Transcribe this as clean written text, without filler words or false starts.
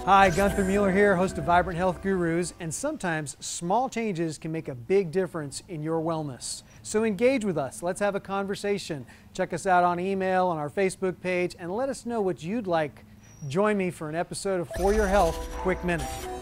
Hi, Gunther Mueller here, host of Vibrant Health Gurus, and sometimes small changes can make a big difference in your wellness. So engage with us. Let's have a conversation. Check us out on email, on our Facebook page, and let us know what you'd like. Join me for an episode of For Your Health Quick Minute.